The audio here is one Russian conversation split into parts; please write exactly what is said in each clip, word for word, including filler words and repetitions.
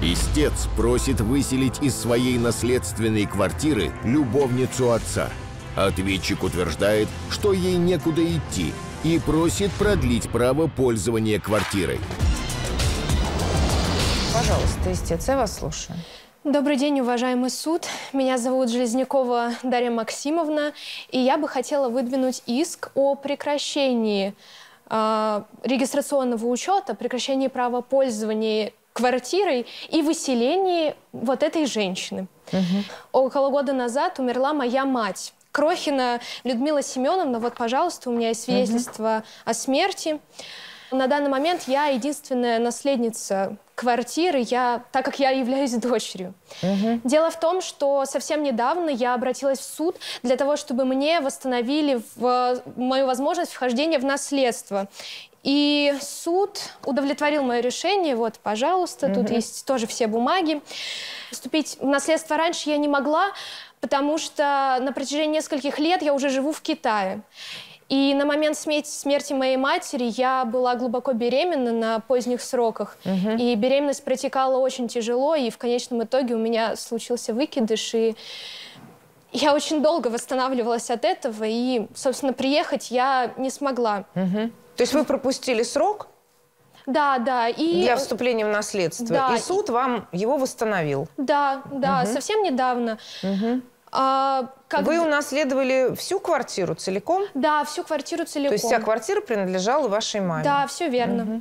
Истец просит выселить из своей наследственной квартиры любовницу отца. Ответчик утверждает, что ей некуда идти, и просит продлить право пользования квартирой. Пожалуйста, истец, я вас слушаю. Добрый день, уважаемый суд. Меня зовут Железнякова Дарья Максимовна, и я бы хотела выдвинуть иск о прекращении э, регистрационного учета, прекращении права пользования квартирой и выселении вот этой женщины. Угу. Около года назад умерла моя мать, Крохина Людмила Семеновна. Вот, пожалуйста, у меня есть свидетельство угу. о смерти. На данный момент я единственная наследница квартиры, я, так как я являюсь дочерью. Угу. Дело в том, что совсем недавно я обратилась в суд для того, чтобы мне восстановили в, мою возможность вхождения в наследство. И суд удовлетворил мое решение. Вот, пожалуйста, угу. тут есть тоже все бумаги. Вступить в наследство раньше я не могла, потому что на протяжении нескольких лет я уже живу в Китае. И на момент смерти моей матери я была глубоко беременна на поздних сроках. Угу. И беременность протекала очень тяжело, и в конечном итоге у меня случился выкидыш. И я очень долго восстанавливалась от этого, и, собственно, приехать я не смогла. Угу. То есть вы пропустили срок? Да, да. И... Для вступления в наследство. Да. И суд вам его восстановил? Да, да, угу. совсем недавно. Угу. А, как... Вы унаследовали всю квартиру целиком? Да, всю квартиру целиком. То есть вся квартира принадлежала вашей маме? Да, все верно. Угу.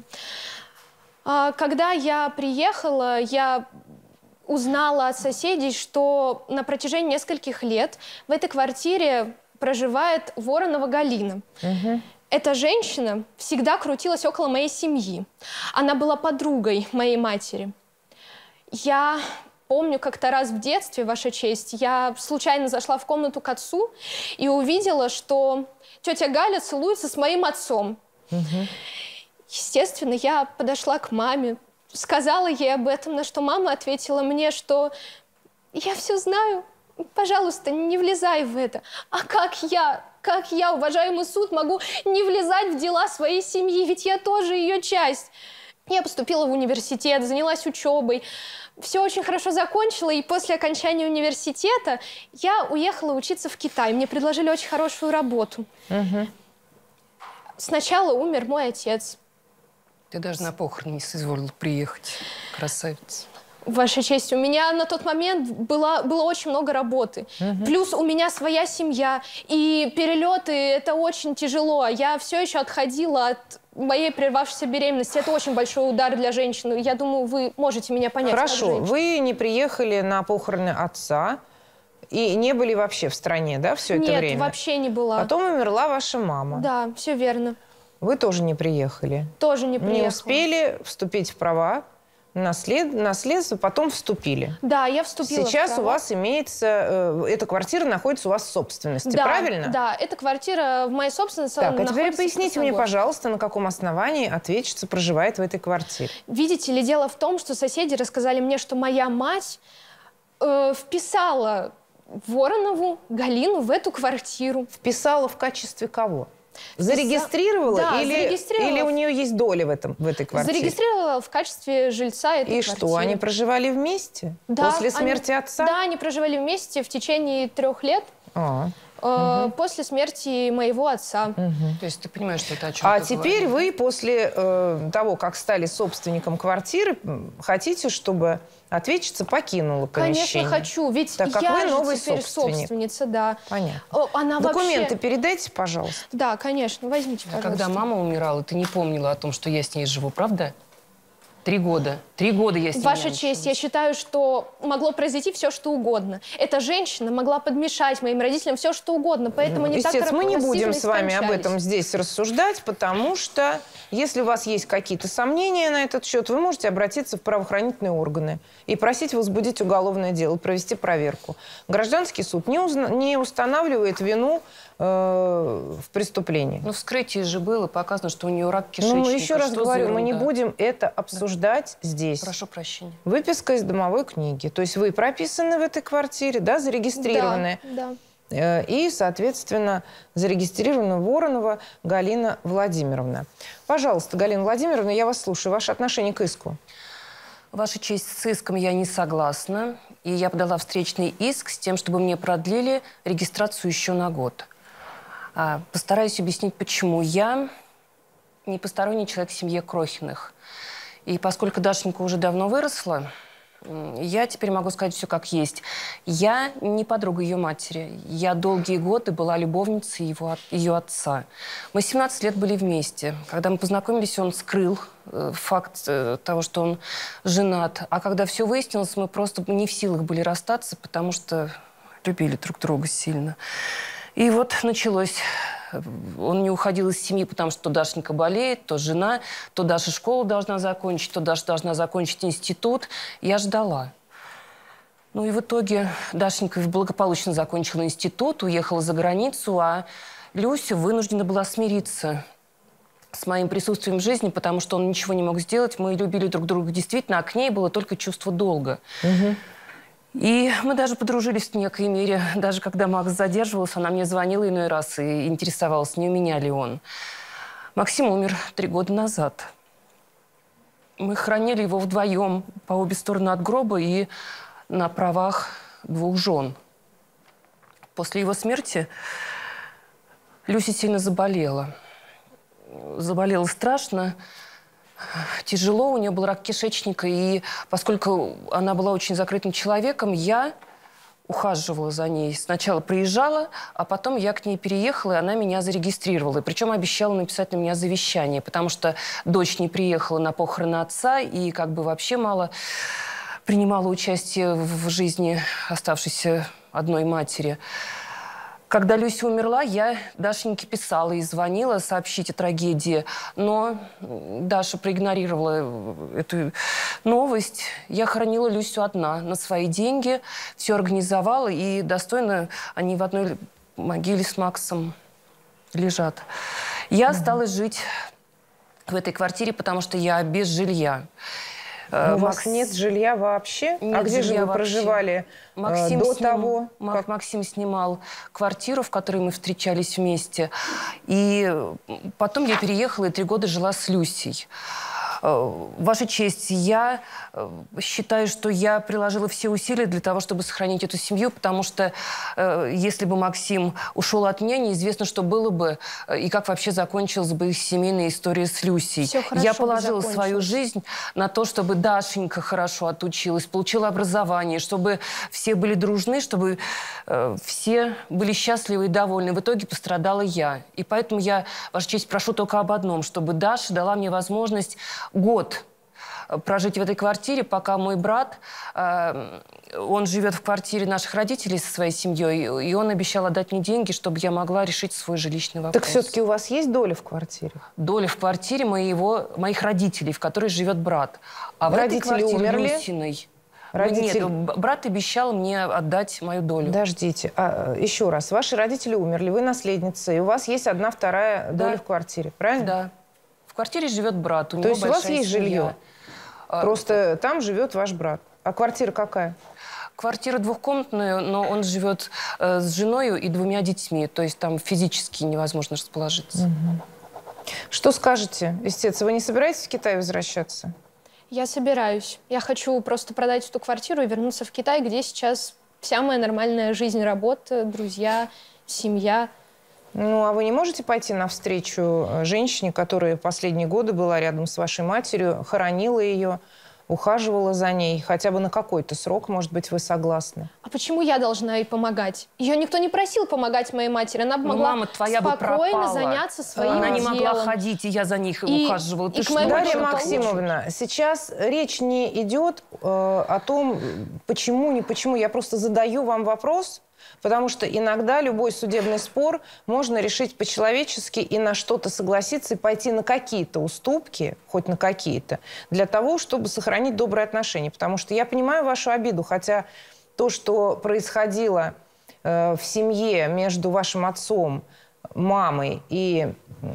А, когда я приехала, я узнала от соседей, что на протяжении нескольких лет в этой квартире проживает Воронова Галина. Угу. Эта женщина всегда крутилась около моей семьи. Она была подругой моей матери. Я... Помню, как-то раз в детстве, Ваша честь, я случайно зашла в комнату к отцу и увидела, что тетя Галя целуется с моим отцом. Угу. Естественно, я подошла к маме, сказала ей об этом, на что мама ответила мне, что я все знаю, пожалуйста, не влезай в это. А как я, как я, уважаемый суд, могу не влезать в дела своей семьи, ведь я тоже ее часть. Я поступила в университет, занялась учебой. Все очень хорошо закончила, и после окончания университета я уехала учиться в Китай. Мне предложили очень хорошую работу. Угу. Сначала умер мой отец. Ты даже на похороны не соизволила приехать, красавица. Ваша честь, у меня на тот момент было, было очень много работы. Угу. Плюс у меня своя семья, и перелеты – это очень тяжело. Я все еще отходила от моей прервавшейся беременности. Это очень большой удар для женщины. Я думаю, вы можете меня понять. Хорошо, вы не приехали на похороны отца и не были вообще в стране, да, все это Нет, время? Нет, вообще не была. Потом умерла ваша мама. Да, все верно. Вы тоже не приехали? Тоже не приехала. Не успели вступить в права? Наслед... Наследство, потом вступили. Да, я вступила. Сейчас у вас имеется, э, эта квартира находится у вас в собственности, да, правильно? Да, эта квартира в моей собственности. Так, а теперь поясните мне, пожалуйста, на каком основании ответчица проживает в этой квартире? Видите ли, дело в том, что соседи рассказали мне, что моя мать э, вписала Воронову Галину в эту квартиру. Вписала в качестве кого? Зарегистрировала, да, или, зарегистрировала. Или у нее есть доля в, этом, в этой квартире? Зарегистрировала в качестве жильца этой И квартиры. что, они проживали вместе? Да, после смерти они, отца? Да, они проживали вместе в течение трех лет. А. Э, угу. После смерти моего отца. Угу. То есть ты понимаешь, что это о чем А теперь говоришь? Вы после э, того, как стали собственником квартиры, хотите, чтобы ответчица покинула помещение? Конечно, хочу. Ведь так как я вы новый же теперь собственник. собственница, да. Понятно. О, она Документы вообще... передайте, пожалуйста. Да, конечно. Возьмите, а пожалуйста. Когда мама умирала, ты не помнила о том, что я с ней живу, правда? Три года. Три года я с ней Ваша честь, я считаю, что могло произойти все, что угодно. Эта женщина могла подмешать моим родителям все, что угодно. Поэтому не так мы не будем с вами скончались. об этом здесь рассуждать, потому что если у вас есть какие-то сомнения на этот счет, вы можете обратиться в правоохранительные органы и просить возбудить уголовное дело, провести проверку. Гражданский суд не, узна... не устанавливает вину э, в преступлении. Ну, вскрытие же было, показано, что у нее рак кишечника. Ну, еще раз что говорю, мы не будем это обсуждать да. здесь. Прошу прощения. Выписка из домовой книги. То есть вы прописаны в этой квартире, да, зарегистрированы. Да, да. И, соответственно, зарегистрирована Воронова Галина Владимировна. Пожалуйста, Галина Владимировна, я вас слушаю. Ваше отношение к иску? Ваша честь, с иском я не согласна. И я подала встречный иск с тем, чтобы мне продлили регистрацию еще на год. А, постараюсь объяснить, почему. Я не посторонний человек в семье Крохиных. И поскольку Дашенька уже давно выросла, я теперь могу сказать все как есть. Я не подруга ее матери. Я долгие годы была любовницей его, ее отца. Мы семнадцать лет были вместе. Когда мы познакомились, он скрыл э, факт э, того, что он женат. А когда все выяснилось, мы просто не в силах были расстаться, потому что любили друг друга сильно. И вот началось. Он не уходил из семьи, потому что то Дашенька болеет, то жена, то Даша школу должна закончить, то Даша должна закончить институт. Я ждала. Ну и в итоге Дашенька благополучно закончила институт, уехала за границу, а Люся вынуждена была смириться с моим присутствием в жизни, потому что он ничего не мог сделать. Мы любили друг друга действительно, а к ней было только чувство долга. Угу. И мы даже подружились в некой мере. Даже когда Макс задерживался, она мне звонила иной раз и интересовалась, не у меня ли он. Максим умер три года назад. Мы хранили его вдвоем по обе стороны от гроба и на правах двух жен. После его смерти Люся сильно заболела. Заболела страшно. Тяжело, у нее был рак кишечника, и поскольку она была очень закрытым человеком, я ухаживала за ней. Сначала приезжала, а потом я к ней переехала, и она меня зарегистрировала. И причем обещала написать на меня завещание, потому что дочь не приехала на похороны отца и как бы вообще мало принимала участие в жизни оставшейся одной матери. Когда Люся умерла, я Дашеньке писала и звонила сообщить о трагедии, но Даша проигнорировала эту новость. Я хоронила Люсю одна, на свои деньги, все организовала, и достойно они в одной могиле с Максом лежат. Я осталась жить в этой квартире, потому что я без жилья. Но у вас Макс... нет жилья вообще? Нет, а где же вы вообще. проживали Максим до сним... того? Как... Максим снимал квартиру, в которой мы встречались вместе. И потом я переехала и три года жила с Люсей. Ваша честь, я считаю, что я приложила все усилия для того, чтобы сохранить эту семью, потому что э, если бы Максим ушел от меня, неизвестно, что было бы и как вообще закончилась бы их семейная история с Люсей. Я положила свою жизнь на то, чтобы Дашенька хорошо отучилась, получила образование, чтобы все были дружны, чтобы э, все были счастливы и довольны. В итоге пострадала я. И поэтому я, Ваша честь, прошу только об одном, чтобы Даша дала мне возможность год прожить в этой квартире, пока мой брат, э, он живет в квартире наших родителей со своей семьей, и он обещал отдать мне деньги, чтобы я могла решить свой жилищный вопрос. Так все-таки у вас есть доля в квартире? Доля в квартире моего, моих родителей, в которой живет брат. А в Родители этой квартире умерли? Люсиной, Родители... Нет, брат обещал мне отдать мою долю. Подождите, а, еще раз. Ваши родители умерли, вы наследница, и у вас есть одна вторая Да. доля в квартире, правильно? Да. В квартире живет брат, у То него есть у вас большая есть семья. жилье? Просто там живет ваш брат. А квартира какая? Квартира двухкомнатная, но он живет э, с женой и двумя детьми. То есть там физически невозможно расположиться. Угу. Что скажете, истец, вы не собираетесь в Китай возвращаться? Я собираюсь. Я хочу просто продать эту квартиру и вернуться в Китай, где сейчас вся моя нормальная жизнь, работа, друзья, семья. Ну, а вы не можете пойти навстречу женщине, которая последние годы была рядом с вашей матерью, хоронила ее, ухаживала за ней? Хотя бы на какой-то срок, может быть, вы согласны? А почему я должна ей помогать? Ее никто не просил помогать моей матери. Она бы Ну, могла мама твоя бы спокойно пропала. заняться своим Она не делом. могла ходить, и я за них И- ухаживала. Ты и к что, моему Дарья Дарья Максимовна, сейчас речь не идет э, о том, почему, не почему. Я просто задаю вам вопрос, потому что иногда любой судебный спор можно решить по-человечески и на что-то согласиться, и пойти на какие-то уступки, хоть на какие-то, для того, чтобы сохранить добрые отношения. Потому что я понимаю вашу обиду, хотя то, что происходило э, в семье между вашим отцом, мамой и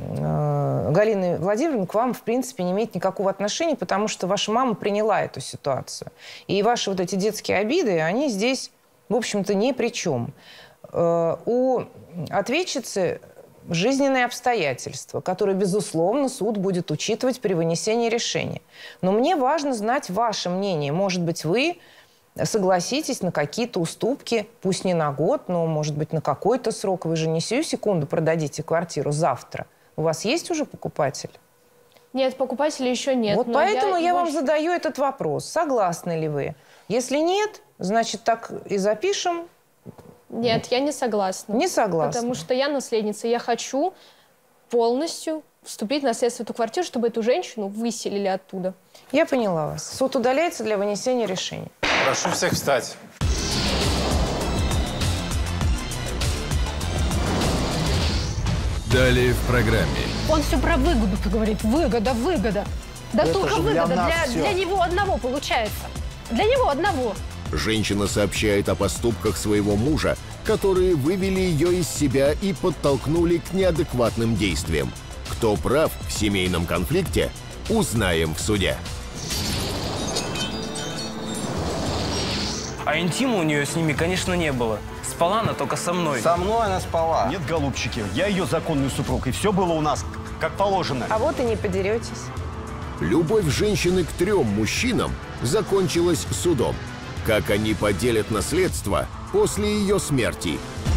э, Галиной Владимировной, к вам, в принципе, не имеет никакого отношения, потому что ваша мама приняла эту ситуацию. И ваши вот эти детские обиды, они здесь, в общем-то, ни при чем. Э, у ответчицы жизненные обстоятельства, которые, безусловно, суд будет учитывать при вынесении решения. Но мне важно знать ваше мнение. Может быть, вы согласитесь на какие-то уступки, пусть не на год, но, может быть, на какой-то срок. Вы же не сию секунду продадите квартиру завтра. У вас есть уже покупатель? Нет, покупателей еще нет. Вот поэтому я, я его... вам задаю этот вопрос. Согласны ли вы? Если нет, значит, так и запишем. Нет, я не согласна. Не согласна. Потому что я наследница. Я хочу полностью вступить в наследство эту квартиру, чтобы эту женщину выселили оттуда. Я поняла вас. Суд удаляется для вынесения решения. Прошу всех встать. Далее в программе. Он все про выгоду говорит. Выгода, выгода. Да это только для выгода нас для, всё. для него одного получается. Для него одного. Женщина сообщает о поступках своего мужа, которые вывели ее из себя и подтолкнули к неадекватным действиям. Кто прав в семейном конфликте, узнаем в суде. А интима у нее с ними, конечно, не было. Спала она только со мной. Со мной она спала. Нет, голубчики, я ее законный супруг, и все было у нас как положено. А вот и не подеретесь. Любовь женщины к трем мужчинам закончилась судом. Как они поделят наследство после ее смерти?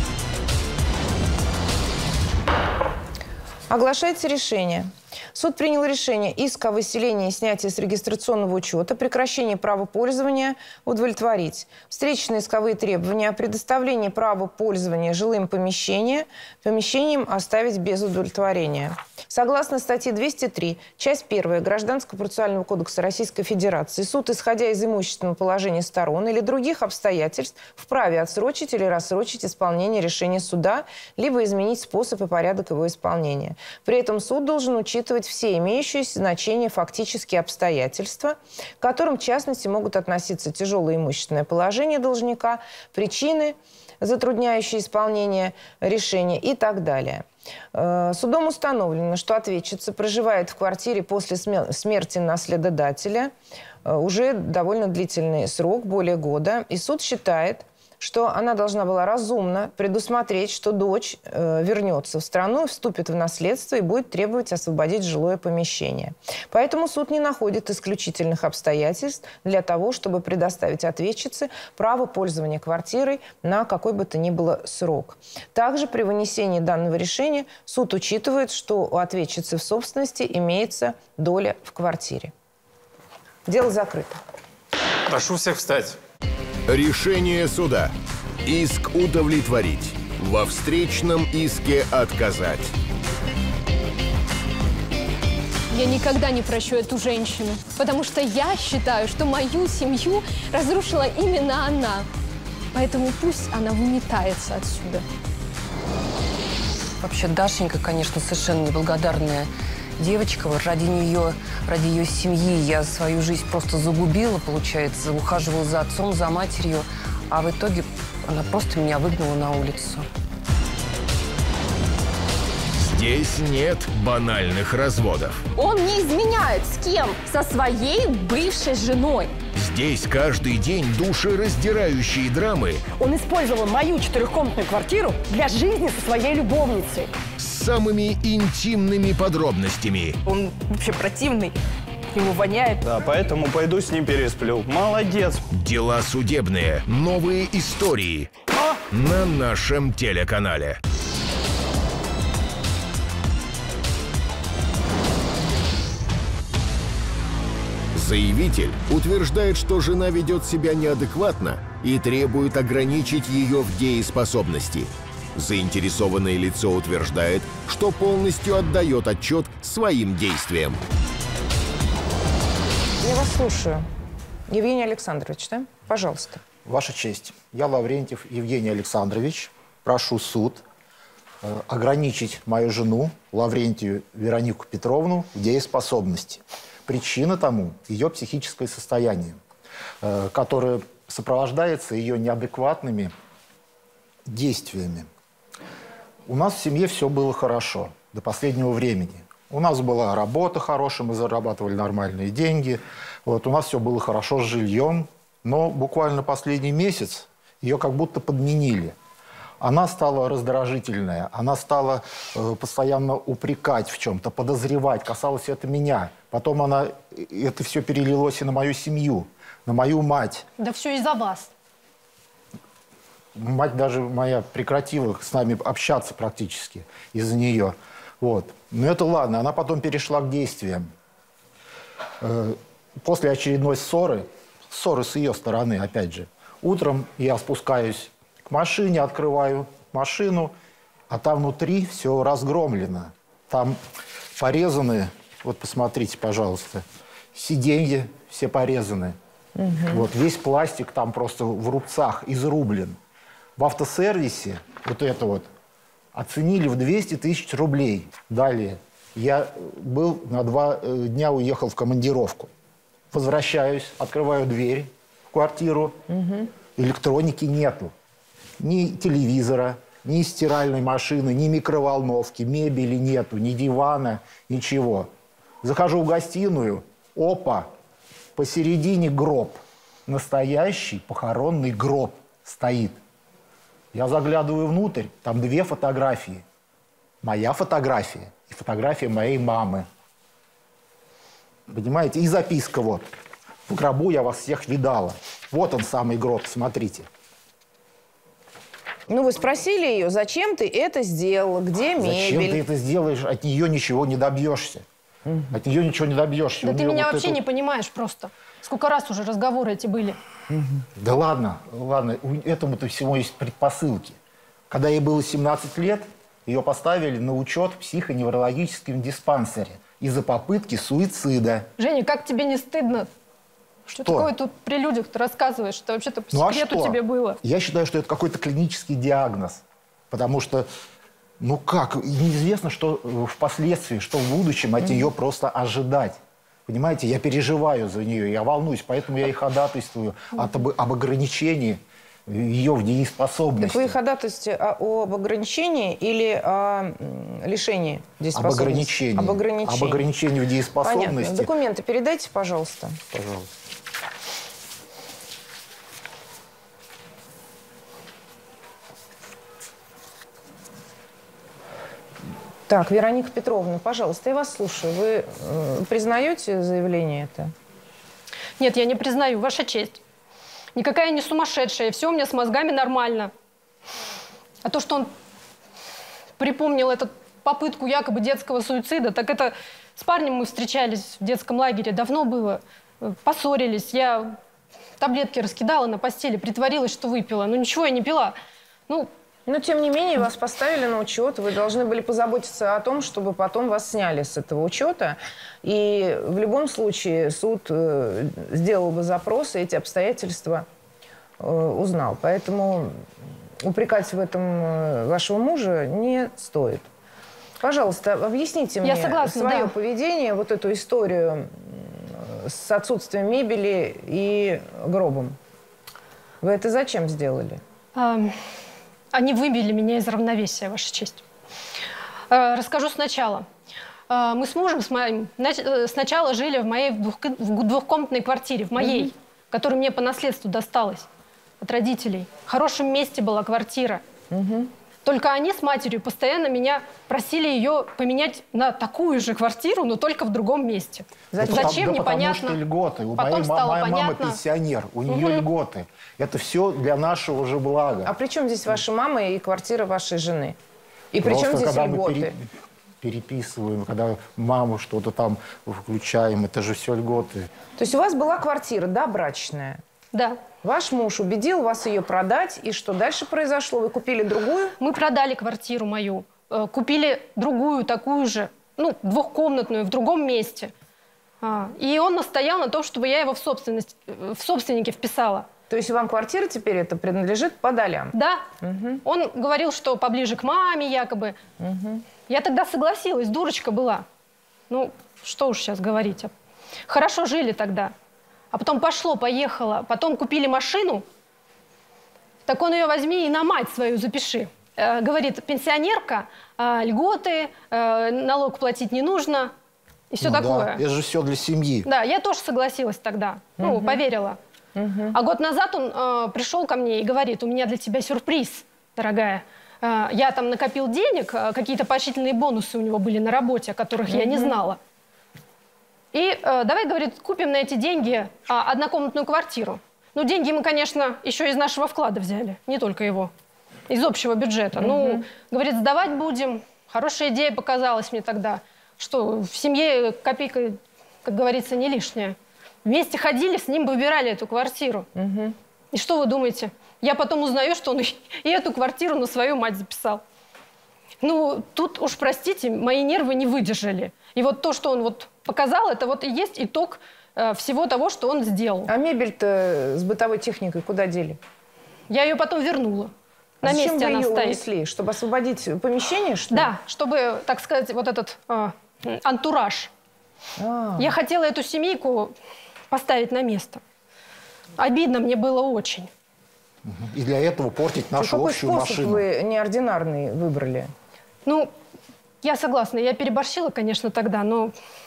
Оглашается решение. Суд принял решение: иск о выселении и снятии с регистрационного учета, прекращении права пользования удовлетворить. Встречные исковые требования о предоставлении права пользования жилым помещением, помещением оставить без удовлетворения. Согласно статье двести три, часть первая Гражданского процессуального кодекса Российской Федерации, суд, исходя из имущественного положения сторон или других обстоятельств, вправе отсрочить или рассрочить исполнение решения суда, либо изменить способ и порядок его исполнения. При этом суд должен учитывать все имеющиеся значения фактические обстоятельства, к которым, в частности, могут относиться тяжелое имущественное положение должника, причины, затрудняющие исполнение решения и так далее. Судом установлено, что ответчица проживает в квартире после смерти наследодателя уже довольно длительный срок, более года, и суд считает, что она должна была разумно предусмотреть, что дочь э, вернется в страну, вступит в наследство и будет требовать освободить жилое помещение. Поэтому суд не находит исключительных обстоятельств для того, чтобы предоставить ответчице право пользования квартирой на какой бы то ни было срок. Также при вынесении данного решения суд учитывает, что у ответчицы в собственности имеется доля в квартире. Дело закрыто. Прошу всех встать. Решение суда. Иск удовлетворить. Во встречном иске отказать. Я никогда не прощу эту женщину, потому что я считаю, что мою семью разрушила именно она. Поэтому пусть она выметается отсюда. Вообще, Дашенька, конечно, совершенно неблагодарная девочка. Вот ради нее, ради ее семьи я свою жизнь просто загубила, получается. Ухаживала за отцом, за матерью. А в итоге она просто меня выгнала на улицу. Здесь нет банальных разводов. Он не изменяет с кем? Со своей бывшей женой. Здесь каждый день душераздирающие драмы. Он использовал мою четырехкомнатную квартиру для жизни со своей любовницей. С самыми интимными подробностями. Он вообще противный. Ему воняет. Да, поэтому пойду с ним пересплю. Молодец. Дела судебные. Новые истории. А? На нашем телеканале. Заявитель утверждает, что жена ведет себя неадекватно и требует ограничить ее в дееспособности. Заинтересованное лицо утверждает, что полностью отдает отчет своим действиям. Я вас слушаю. Евгений Александрович, да? Пожалуйста. Ваша честь, я Лаврентьев Евгений Александрович. Прошу суд э, ограничить мою жену, Лаврентию Веронику Петровну, в дееспособности. Причина тому – ее психическое состояние, э, которое сопровождается ее неадекватными действиями. У нас в семье все было хорошо до последнего времени. У нас была работа хорошая, мы зарабатывали нормальные деньги. Вот, у нас все было хорошо с жильем. Но буквально последний месяц ее как будто подменили. Она стала раздражительная, она стала э, постоянно упрекать в чем-то, подозревать, касалось это меня. Потом она, это все перелилось и на мою семью, на мою мать. Да все из-за вас. Мать даже моя прекратила с нами общаться практически из-за нее. Вот. Но это ладно, она потом перешла к действиям. Э, после очередной ссоры, ссоры с ее стороны, опять же, утром я спускаюсь к машине, открываю машину, а там внутри все разгромлено. Там порезаны, вот посмотрите, пожалуйста, сиденья все порезаны. Угу. Вот весь пластик там просто в рубцах изрублен. В автосервисе вот это вот оценили в двести тысяч рублей. Далее я был на два дня, уехал в командировку. Возвращаюсь, открываю дверь в квартиру, угу. Электроники нету. Ни телевизора, ни стиральной машины, ни микроволновки, мебели нету, ни дивана, ничего. Захожу в гостиную, опа, посередине гроб. Настоящий похоронный гроб стоит. Я заглядываю внутрь, там две фотографии. Моя фотография и фотография моей мамы. Понимаете? И записка вот. В гробу я вас всех видала. Вот он самый гроб, смотрите. Ну, вы спросили ее, зачем ты это сделала, где мебель? Зачем ты это сделаешь? От нее ничего не добьешься. Угу. От нее ничего не добьешься. Да У ты меня вот вообще это... не понимаешь просто. Сколько раз уже разговоры эти были. Угу. Да ладно, ладно, этому-то всего есть предпосылки. Когда ей было семнадцать лет, ее поставили на учет в психоневрологическом диспансере из-за попытки суицида. Женя, как тебе не стыдно? Что, что такое тут при людях-то рассказываешь? Что вообще-то по ну, секрету а тебе было? Я считаю, что это какой-то клинический диагноз. Потому что, ну как, неизвестно, что впоследствии, что в будущем от нее просто ожидать. Понимаете, я переживаю за нее, я волнуюсь, поэтому я и ходатайствую от, об, об ограничении ее в дееспособности. Так вы ходатайствуете об ограничении или о лишении дееспособности? Об ограничении. Об ограничении. Об ограничении в дееспособности. Понятно. Документы передайте, пожалуйста. Пожалуйста. Так, Вероника Петровна, пожалуйста, я вас слушаю. Вы э, признаете заявление это? Нет, я не признаю, Ваша честь. Никакая не сумасшедшая, все у меня с мозгами нормально. А то, что он припомнил эту попытку якобы детского суицида, так это с парнем мы встречались в детском лагере, давно было. Поссорились, я таблетки раскидала на постели, притворилась, что выпила. Но ничего я не пила. Ну, Но, тем не менее, вас поставили на учет. Вы должны были позаботиться о том, чтобы потом вас сняли с этого учета. И в любом случае суд э, сделал бы запрос, и эти обстоятельства э, узнал. Поэтому упрекать в этом э, вашего мужа не стоит. Пожалуйста, объясните мне согласна, свое да. поведение, вот эту историю с отсутствием мебели и гробом. Вы это зачем сделали? Они выбили меня из равновесия, Ваша честь. Расскажу сначала. Мы с мужем с моим сначала жили в моей двухкомнатной квартире, в моей, mm-hmm. которая мне по наследству досталась от родителей. В хорошем месте была квартира. Mm-hmm. Только они с матерью постоянно меня просили ее поменять на такую же квартиру, но только в другом месте. Зачем? Зачем, да непонятно. Потому что льготы. У Потом моей, стало моя понятно. мама пенсионер, у нее Угу. льготы. Это все для нашего же блага. А при чем здесь ваша мама и квартира вашей жены? И при Просто чем здесь когда льготы? мы пере, переписываем, когда маму что-то там включаем, это же все льготы. То есть у вас была квартира, да, брачная? Да. Ваш муж убедил вас ее продать, и что дальше произошло? Вы купили другую? Мы продали квартиру мою, э, купили другую, такую же, ну, двухкомнатную, в другом месте. А, и он настоял на том, чтобы я его в, собственность, в собственники вписала. То есть вам квартира теперь это принадлежит по долям? Да. Угу. Он говорил, что поближе к маме якобы. Угу. Я тогда согласилась, дурочка была. Ну, что уж сейчас говорить. Хорошо жили тогда. А потом пошло, поехало. Потом купили машину. Так он ее возьми и на мать свою запиши. Э, говорит, пенсионерка, э, льготы, э, налог платить не нужно. И все ну, такое. Да, это же все для семьи. Да, я тоже согласилась тогда. Угу. Ну, поверила. Угу. А год назад он э, пришел ко мне и говорит, у меня для тебя сюрприз. дорогая. Я там накопил денег, какие-то поощрительные бонусы у него были на работе, о которых mm-hmm. я не знала. И давай, говорит, купим на эти деньги однокомнатную квартиру. Ну, деньги мы, конечно, еще из нашего вклада взяли, не только его, из общего бюджета. Mm-hmm. Ну, говорит, сдавать будем. Хорошая идея показалась мне тогда, что в семье копейка, как говорится, не лишняя. Вместе ходили, с ним выбирали эту квартиру. Mm-hmm. И что вы думаете? Я потом узнаю, что он и эту квартиру на свою мать записал. Ну, тут уж, простите, мои нервы не выдержали. И вот то, что он вот показал, это вот и есть итог э, всего того, что он сделал. А мебель-то с бытовой техникой куда дели? Я ее потом вернула. На а месте зачем вы она ее стоит. унесли? Чтобы освободить помещение, что ли? Да, чтобы, так сказать, вот этот э, антураж. А. Я хотела эту семейку поставить на место. Обидно мне было очень. И для этого портить нашу Какой общую способ машину. вы неординарный выбрали? Ну, я согласна. Я переборщила, конечно, тогда, но...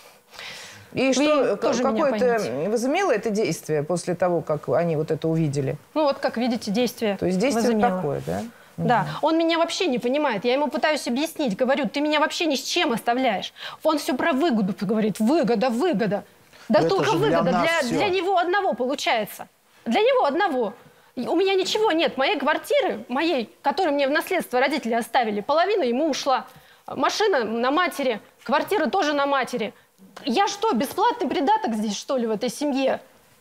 И вы что, тоже какое-то возымело это действие после того, как они вот это увидели? Ну, вот как видите, действие То есть действие возымело. такое, да? Да. Угу. Он меня вообще не понимает. Я ему пытаюсь объяснить. Говорю, ты меня вообще ни с чем оставляешь. Он все про выгоду говорит. Выгода, выгода. Да Но только выгода. Для, для, для него одного получается. Для него одного. У меня ничего нет. Моей квартиры, моей, которую мне в наследство родители оставили, половина ему ушла. Машина на матери, квартира тоже на матери. Я что, бесплатный придаток здесь, что ли, в этой семье?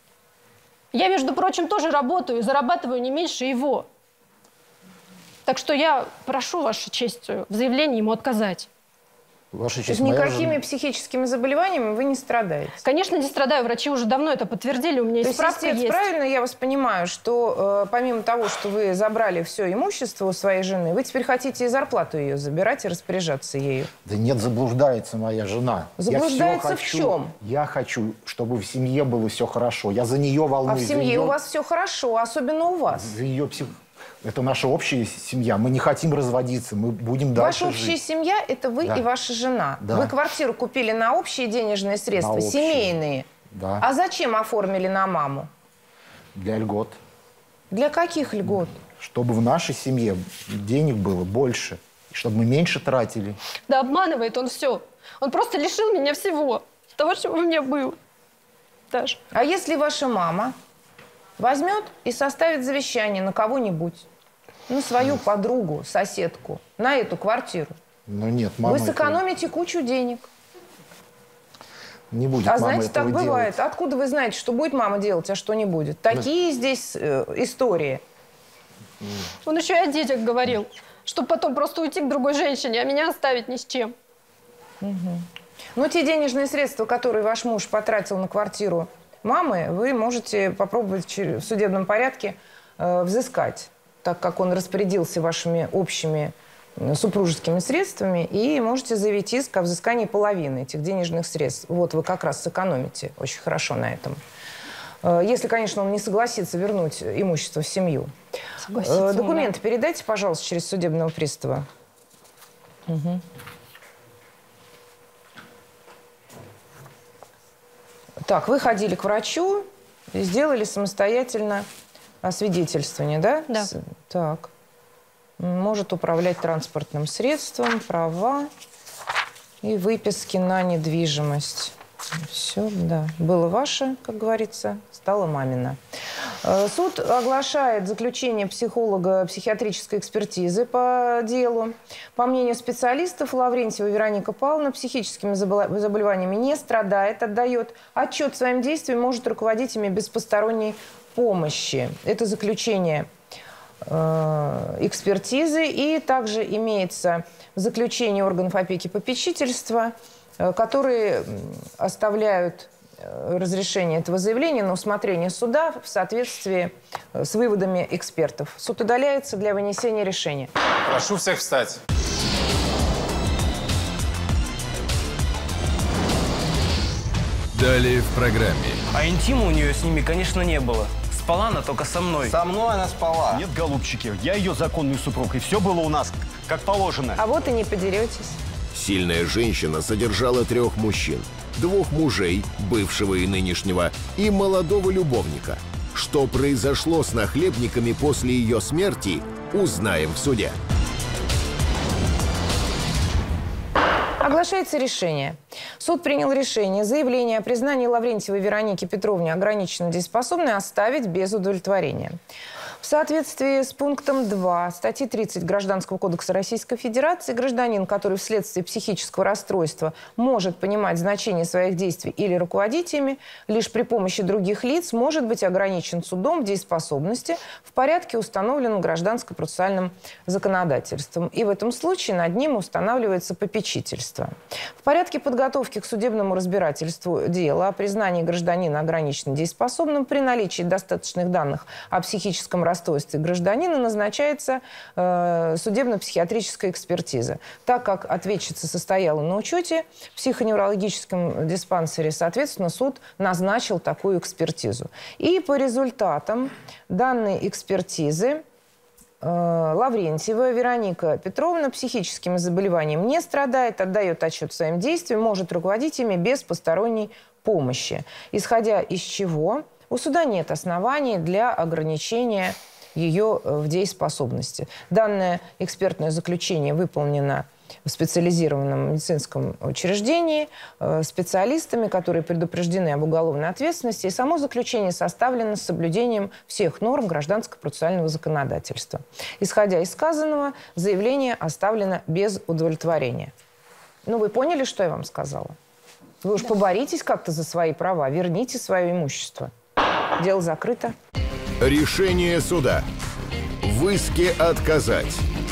Я, между прочим, тоже работаю, зарабатываю не меньше его. Так что я прошу, Ваша честь, в заявлении ему отказать. Ваша честь, То есть никакими жена... психическими заболеваниями вы не страдаете? Конечно, не страдаю. Врачи уже давно это подтвердили. У меня есть справка. есть. Правильно я вас понимаю, что э, помимо того, что вы забрали все имущество у своей жены, вы теперь хотите и зарплату ее забирать и распоряжаться ею? Да нет, заблуждается моя жена. Заблуждается я в хочу, чем? Я хочу, чтобы в семье было все хорошо. Я за нее волнуюсь. А в семье ее... у вас все хорошо, особенно у вас. За ее псих... Это наша общая семья. Мы не хотим разводиться, мы будем дальше Ваша общая жить. семья – это вы да. и ваша жена. Да. Вы квартиру купили на общие денежные средства, на семейные. Да. А зачем оформили на маму? Для льгот. Для каких льгот? Чтобы в нашей семье денег было больше, чтобы мы меньше тратили. Да обманывает он все. Он просто лишил меня всего. Того, что у меня было. Даже. А если ваша мама возьмет и составит завещание на кого-нибудь, на свою нет. подругу, соседку, на эту квартиру, ну, нет, мама вы сэкономите это... кучу денег. Не будет а мама знаете, этого так делать. бывает. Откуда вы знаете, что будет мама делать, а что не будет? Такие да. здесь э, истории. Он еще и о детях говорил, чтобы потом просто уйти к другой женщине, а меня оставить ни с чем. Угу. Но те денежные средства, которые ваш муж потратил на квартиру мамы, вы можете попробовать в судебном порядке э, взыскать, так как он распорядился вашими общими э, супружескими средствами, и можете заявить иск о взыскании половины этих денежных средств. Вот вы как раз сэкономите очень хорошо на этом. Э, если, конечно, он не согласится вернуть имущество в семью. Э, документы да. передайте, пожалуйста, через судебного пристава. Угу. Так, вы ходили к врачу и сделали самостоятельно освидетельствование, да? Да. Так. Может управлять транспортным средством, права и выписки на недвижимость. Все, да. Было ваше, как говорится, стало мамино. Суд оглашает заключение психолога психиатрической экспертизы по делу. По мнению специалистов, Лаврентьева Вероника Павловна психическими заболеваниями не страдает, отдает отчет своим действиям, может руководить ими без посторонней помощи. Это заключение э, экспертизы. И также имеется заключение органов опеки и попечительства, э, которые оставляют разрешение этого заявления на усмотрение суда в соответствии с выводами экспертов. Суд удаляется для вынесения решения. Прошу всех встать. Далее в программе. А интима у нее с ними, конечно, не было. Спала она только со мной. Со мной она спала. Нет, голубчики, я ее законный супруг, и все было у нас как положено. А вот и не подеретесь. Сильная женщина содержала трех мужчин. Двух мужей, бывшего и нынешнего, и молодого любовника. Что произошло с нахлебниками после ее смерти, узнаем в суде. Оглашается решение. Суд принял решение заявление о признании Лаврентьевой Вероники Петровне ограниченно дееспособной оставить без удовлетворения. В соответствии с пунктом два статьи тридцать Гражданского кодекса Российской Федерации гражданин, который вследствие психического расстройства может понимать значение своих действий или руководить ими, лишь при помощи других лиц может быть ограничен судом в дееспособности в порядке, установленном гражданско-процессуальным законодательством. И в этом случае над ним устанавливается попечительство. В порядке подготовки к судебному разбирательству дела о признании гражданина ограниченно дееспособным при наличии достаточных данных о психическом расстройстве гражданина назначается э, судебно-психиатрическая экспертиза. Так как ответчица состояла на учете в психоневрологическом диспансере, соответственно, суд назначил такую экспертизу. И по результатам данной экспертизы э, Лаврентьева Вероника Петровна психическим заболеванием не страдает, отдает отчет своим действиям, может руководить ими без посторонней помощи. Исходя из чего у суда нет оснований для ограничения ее в дееспособности. Данное экспертное заключение выполнено в специализированном медицинском учреждении специалистами, которые предупреждены об уголовной ответственности. И само заключение составлено с соблюдением всех норм гражданско-процессуального законодательства. Исходя из сказанного, заявление оставлено без удовлетворения. Ну, вы поняли, что я вам сказала? Вы уж да. поборитесь как-то за свои права, верните свое имущество. Дело закрыто. Решение суда. В иске отказать.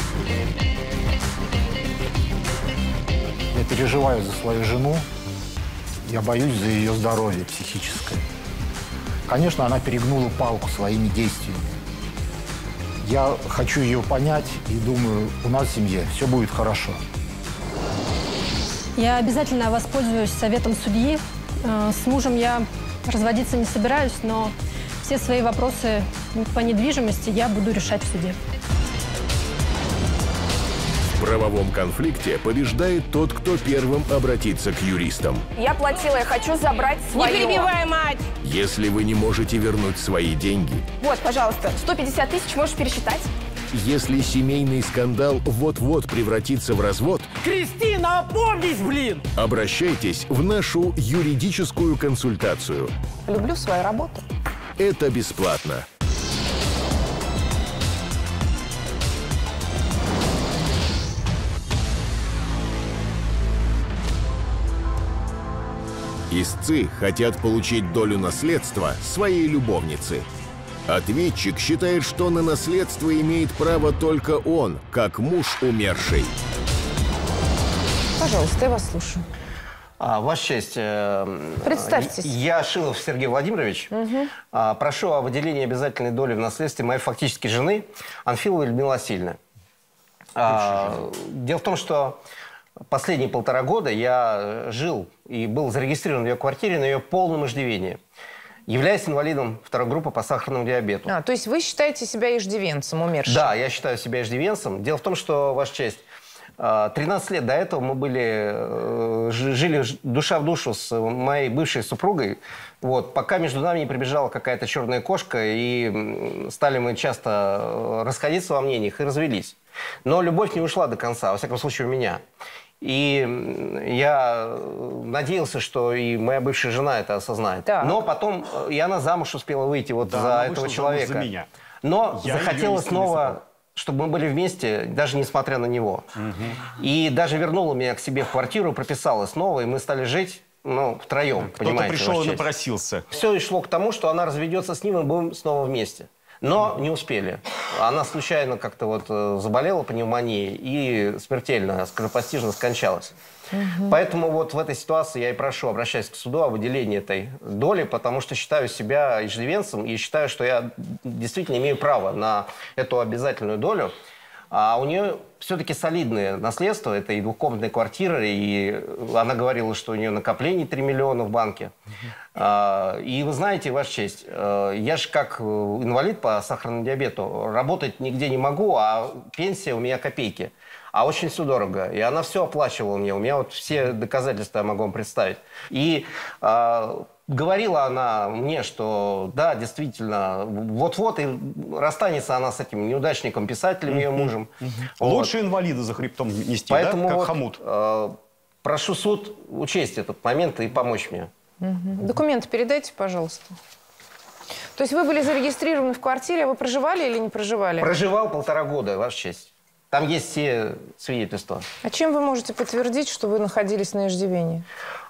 Я переживаю за свою жену. Я боюсь за ее здоровье психическое. Конечно, она перегнула палку своими действиями. Я хочу ее понять и думаю, у нас в семье все будет хорошо. Я обязательно воспользуюсь советом судьи. С мужем я разводиться не собираюсь, но все свои вопросы по недвижимости я буду решать в суде. В правовом конфликте побеждает тот, кто первым обратится к юристам. Я платила, я хочу забрать свое. Не перебивай, мать! Если вы не можете вернуть свои деньги... Вот, пожалуйста, сто пятьдесят тысяч можешь пересчитать. Если семейный скандал вот-вот превратится в развод... Кристина, опомнись, блин! Обращайтесь в нашу юридическую консультацию. Люблю свою работу. Это бесплатно. Истцы хотят получить долю наследства своей любовницы. Ответчик считает, что на наследство имеет право только он, как муж умершей. Пожалуйста, я вас слушаю. А, Ваша честь, э, представьтесь. Я Шилов Сергей Владимирович. Угу. А, прошу о выделении обязательной доли в наследстве моей фактической жены Анфиловой Людмилы Васильевны. А, дело в том, что последние полтора года я жил и был зарегистрирован в ее квартире на ее полном иждивении, являясь инвалидом второй группы по сахарному диабету. А, то есть вы считаете себя иждивенцем, умершим? Да, я считаю себя иждивенцем. Дело в том, что, Ваша честь, тринадцать лет до этого мы были, жили душа в душу с моей бывшей супругой, вот, пока между нами не прибежала какая-то черная кошка, и стали мы часто расходиться во мнениях и развелись. Но любовь не ушла до конца, во всяком случае у меня. И я надеялся, что и моя бывшая жена это осознает. Так. Но потом и она замуж успела выйти вот да, за этого человека. За меня. Но я захотела снова... чтобы мы были вместе, даже несмотря на него. Угу. И даже вернула меня к себе в квартиру, прописала снова, и мы стали жить, ну, втроем, кто-то пришел и напросился. Все и шло к тому, что она разведется с ним, и мы будем снова вместе. Но не успели. Она случайно как-то вот заболела пневмонией и смертельно, скоропостижно скончалась. Угу. Поэтому вот в этой ситуации я и прошу, обращаясь к суду, о выделении этой доли, потому что считаю себя иждивенцем и считаю, что я действительно имею право на эту обязательную долю. А у нее все-таки солидное наследство. Это и двухкомнатная квартира, и она говорила, что у нее накоплений три миллиона в банке. Uh-huh. И вы знаете, Ваша честь, я же как инвалид по сахарному диабету работать нигде не могу, а пенсия у меня копейки. А очень все дорого. И она все оплачивала мне. У меня вот все доказательства я могу вам представить. И а, говорила она мне, что да, действительно, вот-вот и расстанется она с этим неудачником, писателем, ее мужем. Вот. Лучше инвалида за хребтом нести, Поэтому да? Как вот, хомут. Э, прошу суд учесть этот момент и помочь мне. Угу. Документы передайте, пожалуйста. То есть вы были зарегистрированы в квартире, а вы проживали или не проживали? Проживал полтора года, Ваша честь. Там есть все свидетельства. А чем вы можете подтвердить, что вы находились на иждивении?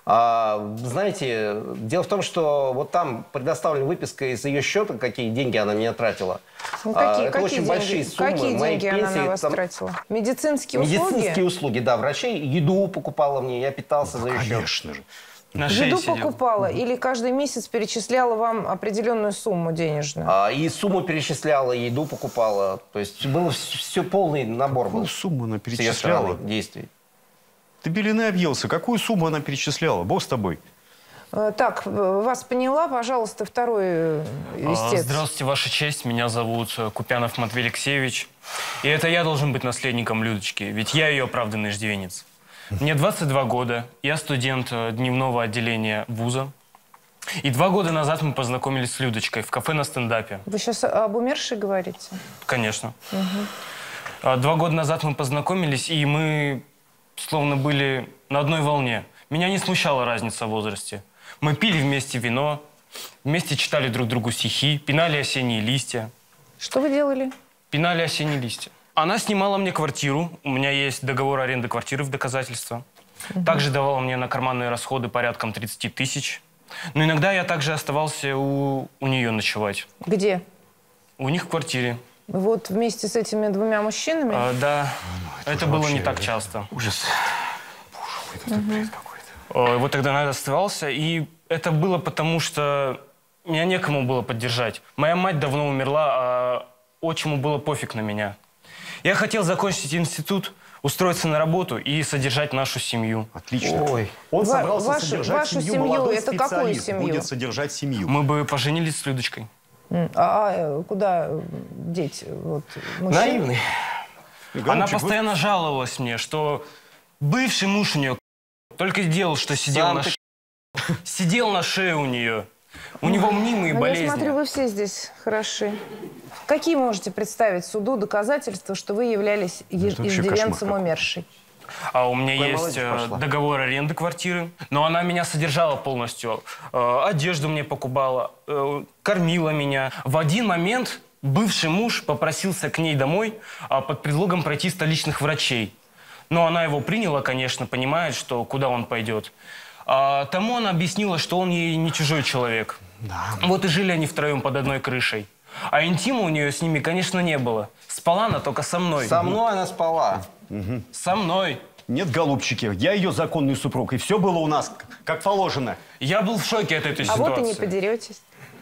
А, знаете, дело в том, что вот там предоставлена выписка из ее счета, какие деньги она меня тратила. Ну, какие, а, это какие очень деньги? большие суммы. Какие Мои деньги пенсии, она на вас там... тратила? Медицинские услуги? Медицинские услуги, да, врачей. Еду покупала мне, я питался за ее счет. Конечно же. На Еду покупала или каждый месяц перечисляла вам определенную сумму денежную? А, и сумму перечисляла, и еду покупала. То есть был все полный набор. Какую был сумму она с ее перечисляла? стороны действий. Ты белины объелся. Какую сумму она перечисляла? Бог с тобой. Так, вас поняла. Пожалуйста, второй истец. Здравствуйте, Ваша честь. Меня зовут Купянов Матвей Алексеевич. И это я должен быть наследником Людочки, ведь я ее оправданный иждивенец. Мне двадцать два года, я студент дневного отделения вуза. И два года назад мы познакомились с Людочкой в кафе на стендапе. Вы сейчас об умершей говорите? Конечно. Угу. Два года назад мы познакомились, и мы словно были на одной волне. Меня не смущала разница в возрасте. Мы пили вместе вино, вместе читали друг другу стихи, пинали осенние листья. Что вы делали? Пинали осенние листья. Она снимала мне квартиру. У меня есть договор аренды квартиры в доказательство. Угу. Также давала мне на карманные расходы порядком тридцати тысяч. Но иногда я также оставался у, у нее ночевать. Где? У них в квартире. Вот вместе с этими двумя мужчинами? А, да. Ну, это это было вообще не так часто. Ужас. Боже мой, это угу. бред какой-то. Вот тогда я оставался. И это было потому, что меня некому было поддержать. Моя мать давно умерла, а отчиму было пофиг на меня. Я хотел закончить институт, устроиться на работу и содержать нашу семью. Отлично. Ой. Он собрался вашу, содержать вашу семью. семью. Молодой Это какую семью? Будет содержать семью. Мы бы поженились с Людочкой. А, а куда деть? Вот, наивный. Она постоянно вы... жаловалась мне, что бывший муж у нее только делал, что сидел Сам на, ты... ше... сидел на шее у нее. У него мнимые ну, болезни. Я смотрю, вы все здесь хороши. Какие можете представить суду доказательства, что вы являлись иждивенцем умершей? А у меня Какая есть договор аренды квартиры, но она меня содержала полностью. Одежду мне покупала, кормила меня. В один момент бывший муж попросился к ней домой под предлогом пройти столичных врачей. Но она его приняла, конечно, понимает, что куда он пойдет. А тому она объяснила, что он ей не чужой человек. Да. Вот и жили они втроем под одной крышей. А интима у нее с ними, конечно, не было. Спала она только со мной. Со мной она спала. Угу. Со мной. Нет, голубчики, я ее законный супруг, и все было у нас как положено. Я был в шоке от этой а ситуации. А вот и не подеретесь.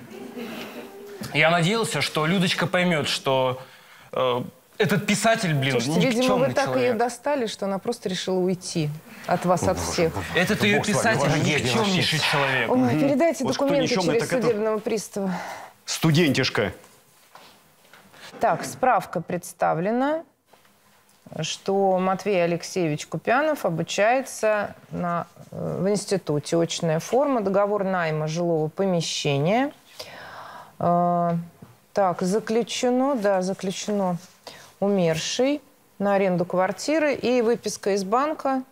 Я надеялся, что Людочка поймет, что э, этот писатель, блин, Слушайте, видимо, вы так человек. ее достали, что она просто решила уйти от вас, от всех. Этот ее писатель никчемнейший человек. Ой, угу. Передайте вот документы через это... судебного пристава. Студентишка. Так, справка представлена, что Матвей Алексеевич Купянов обучается на, в институте. Очная форма, договор найма жилого помещения. Так, заключено, да, заключено умерший на аренду квартиры и выписка из банка.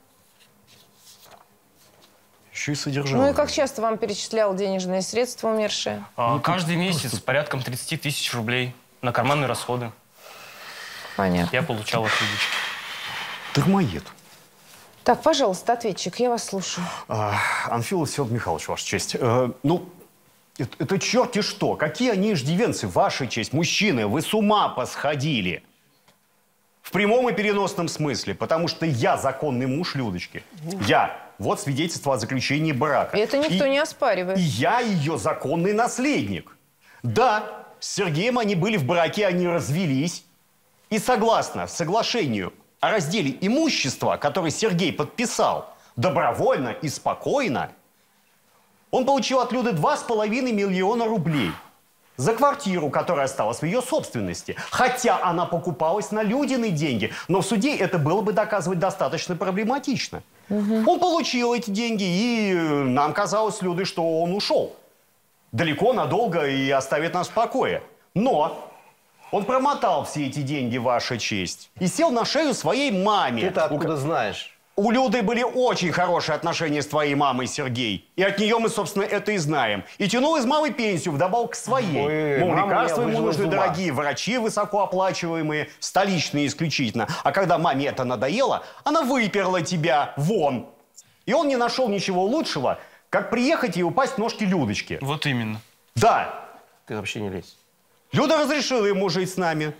Еще и содержал. Ну и как часто вам перечислял денежные средства умершие? А, ну, каждый месяц просто... порядком тридцати тысяч рублей на карманные расходы. Понятно. Я получал от Людочки. Дармоед. Так, пожалуйста, ответчик, я вас слушаю. А, Анфилов Всеволод Михайлович, Ваша честь. А, ну, это, это черти что. Какие они иждивенцы, Ваша честь. Мужчины, вы с ума посходили. В прямом и переносном смысле. Потому что я законный муж Людочки. Я. Вот свидетельство о заключении брака. И это никто и, не оспаривает. И я ее законный наследник. Да, с Сергеем они были в браке, они развелись. И согласно соглашению о разделе имущества, который Сергей подписал добровольно и спокойно, он получил от Люды два с половиной миллиона рублей за квартиру, которая осталась в ее собственности. Хотя она покупалась на Людины деньги. Но в суде это было бы доказывать достаточно проблематично. Угу. Он получил эти деньги, и нам казалось с Людой, что он ушел далеко, надолго и оставит нас в покое. Но он промотал все эти деньги, ваша честь, и сел на шею своей маме. Ты-то откуда знаешь? У Люды были очень хорошие отношения с твоей мамой, Сергей. И от нее мы, собственно, это и знаем. И тянул из мамы пенсию, вдобавок к своей. Ой, мол, лекарства ему нужны дорогие, дорогие, врачи высокооплачиваемые, столичные исключительно. А когда маме это надоело, она выперла тебя вон. И он не нашел ничего лучшего, как приехать и упасть в ножки Людочки. Вот именно. Да. Ты вообще не лезь. Люда разрешила ему жить с нами.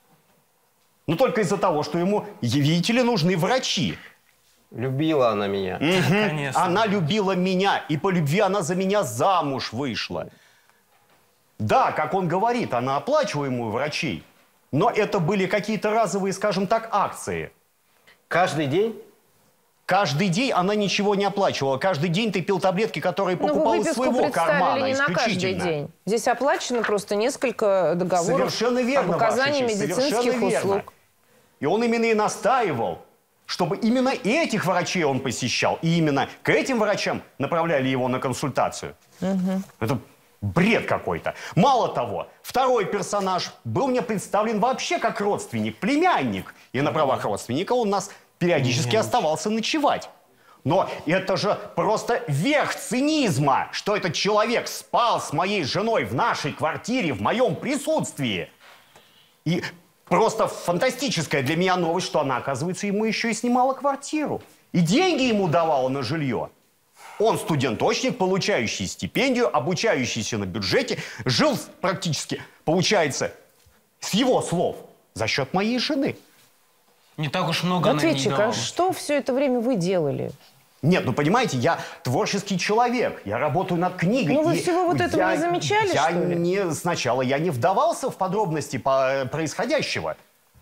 Но только из-за того, что ему, видите ли, нужны врачи. Любила она меня. Угу. Конечно. Она любила меня, и по любви она за меня замуж вышла. Да, как он говорит, она оплачивала ему врачей, но это были какие-то разовые, скажем так, акции. Каждый день? Каждый день она ничего не оплачивала. Каждый день ты пил таблетки, которые покупал из своего кармана не исключительно. На каждый день. Здесь оплачено просто несколько договоров совершенно верно, об оказании ваша честь, медицинских совершенно услуг. Верно. И он именно и настаивал, чтобы именно этих врачей он посещал. И именно к этим врачам направляли его на консультацию. Угу. Это бред какой-то. Мало того, второй персонаж был мне представлен вообще как родственник, племянник. И на правах родственника он у нас периодически угу. оставался ночевать. Но это же просто верх цинизма, что этот человек спал с моей женой в нашей квартире, в моем присутствии. И... Просто фантастическая для меня новость, что она, оказывается, ему еще и снимала квартиру. И деньги ему давала на жилье. Он студенточник, получающий стипендию, обучающийся на бюджете, жил практически, получается, с его слов, за счет моей жены. Не так уж много она Ответчик, не давала. а что все это время вы делали? Нет, ну понимаете, я творческий человек, я работаю над книгой. Ну вы всего вот этого я, не замечали, я что ли? Не, сначала я не вдавался в подробности по происходящего,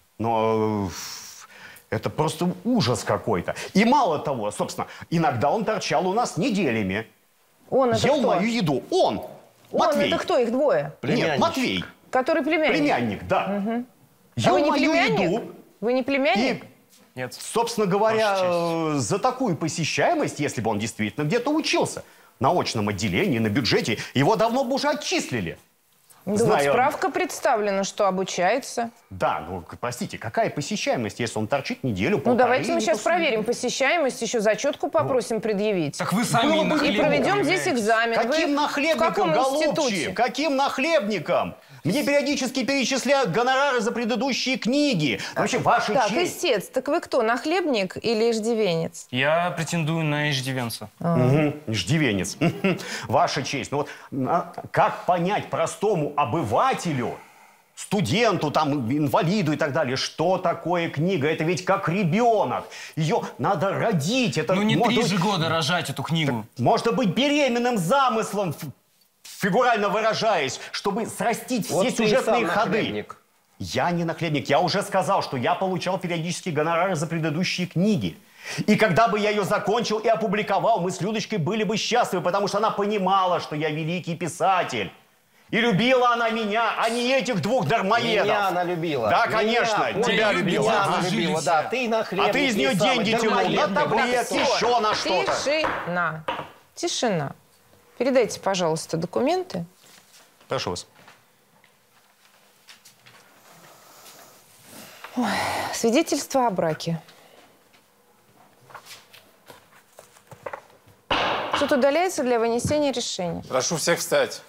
но это просто ужас какой-то. И мало того, собственно, иногда он торчал у нас неделями. Он это Ел кто? мою еду. Он, Он, Матвей. это кто, их двое? Нет, Матвей. Который племянник? Племянник, да. Угу. Ел а вы не мою племянник? еду. Вы не племянник? И... Нет. Собственно говоря, за такую посещаемость, если бы он действительно где-то учился, на очном отделении, на бюджете, его давно бы уже отчислили. Да Знаю... вот справка представлена, что обучается. Да, ну, простите, какая посещаемость, если он торчит неделю, полторы? Ну, давайте мы сейчас после... проверим посещаемость, еще зачетку попросим вот. предъявить. Так вы сами И проведем здесь экзамен. Каким вы нахлебником, голубчик? Каким нахлебником? Мне периодически перечисляют гонорары за предыдущие книги. Вообще, ваша так, честь. истец, так вы кто, нахлебник или иждивенец? Я претендую на иждивенца. А. Угу, иждивенец. Ваша честь. Ну вот как понять простому обывателю, студенту, там, инвалиду и так далее, что такое книга? Это ведь как ребенок. Ее надо родить. Это ну не три быть... же года рожать эту книгу. Так, можно быть беременным замыслом, фигурально выражаясь, чтобы срастить вот все сюжетные ходы. Нахлебник. Я не нахлебник. Я уже сказал, что я получал периодически гонорары за предыдущие книги. И когда бы я ее закончил и опубликовал, мы с Людочкой были бы счастливы, потому что она понимала, что я великий писатель. И любила она меня, а не этих двух дармоедов. Меня она любила. Да, конечно, меня, тебя любила. Меня она любила, да. Ты нахлебник. А ты из нее деньги тянул на таблетки, еще на что-то. Тишина. Тишина. Передайте, пожалуйста, документы. Прошу вас. Ой, свидетельство о браке. Суд удаляется для вынесения решения. Прошу всех встать.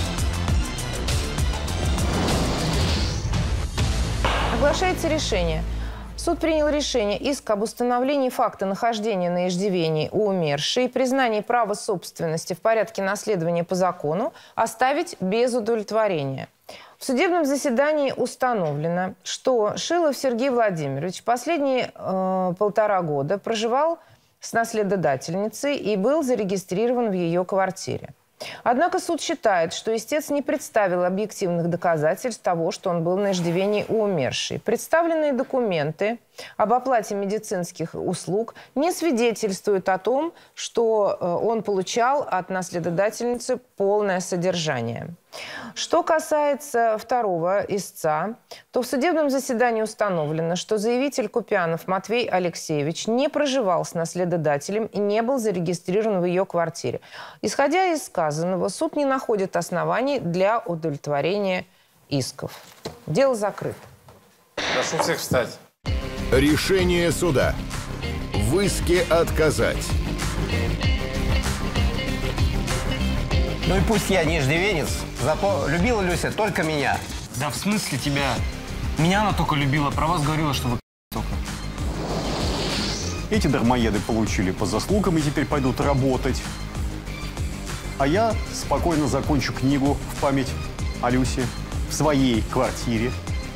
Оглашается решение. Суд принял решение иск об установлении факта нахождения на иждивении у умершей и признании права собственности в порядке наследования по закону оставить без удовлетворения. В судебном заседании установлено, что Шилов Сергей Владимирович последние э, полтора года проживал с наследодательницей и был зарегистрирован в ее квартире. Однако суд считает, что истец не представил объективных доказательств того, что он был на иждивении у умершей. Представленные документы об оплате медицинских услуг не свидетельствует о том, что он получал от наследодательницы полное содержание. Что касается второго истца, то в судебном заседании установлено, что заявитель Купянов Матвей Алексеевич не проживал с наследодателем и не был зарегистрирован в ее квартире. Исходя из сказанного, суд не находит оснований для удовлетворения исков. Дело закрыто. Прошу всех встать. Решение суда. В иске отказать. Ну и пусть я не иждивенец, зато любила Люся только меня. Да в смысле тебя? Меня она только любила, про вас говорила, что вы только. Эти дармоеды получили по заслугам и теперь пойдут работать. А я спокойно закончу книгу в память о Люсе в своей квартире.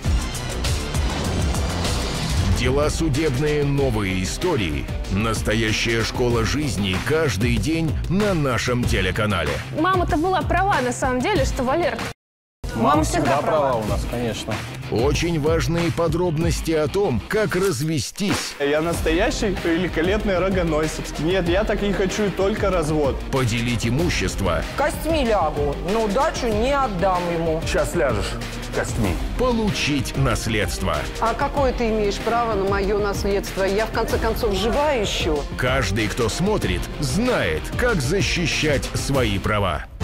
Дела судебные, новые истории. Настоящая школа жизни каждый день на нашем телеканале. Мама-то была права на самом деле, что Валер... Мама всегда права у нас, конечно. Очень важные подробности о том, как развестись. Я настоящий великолепный рогоносец. Нет, я так не хочу, только развод. Поделить имущество. Костьми лягу, но дачу не отдам ему. Сейчас ляжешь, костьми. Получить наследство. А какое ты имеешь право на мое наследство? Я, в конце концов, жива еще. Каждый, кто смотрит, знает, как защищать свои права.